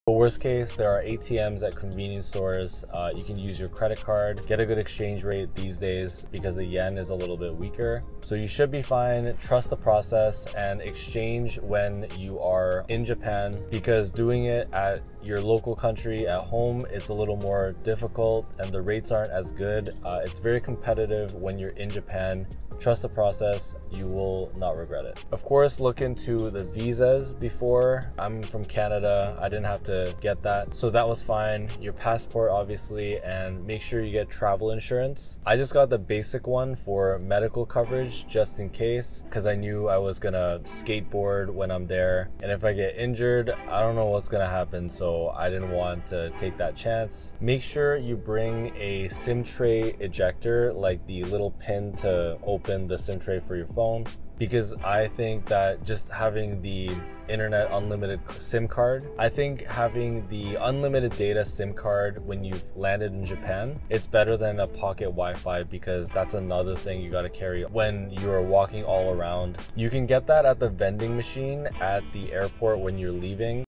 But worst case, there are ATMs at convenience stores. You can use your credit card, get a good exchange rate these days because the yen is a little bit weaker. So you should be fine. Trust the process and exchange when you are in Japan, because doing it at your local country at home, it's a little more difficult and the rates aren't as good. It's very competitive when you're in Japan. Trust the process, you will not regret it. Of course, look into the visas before. I'm from Canada, I didn't have to get that, so that was fine. Your passport, obviously, and make sure you get travel insurance. I just got the basic one for medical coverage just in case, because I knew I was gonna skateboard when I'm there, and if I get injured, I don't know what's gonna happen, so I didn't want to take that chance. Make sure you bring a SIM tray ejector, like the little pin to open the SIM tray for your phone, because I think that just having the internet unlimited SIM card, I think having the unlimited data SIM card when you've landed in Japan, it's better than a pocket Wi-Fi, because that's another thing you got to carry when you're walking all around. You can get that at the vending machine at the airport when you're leaving.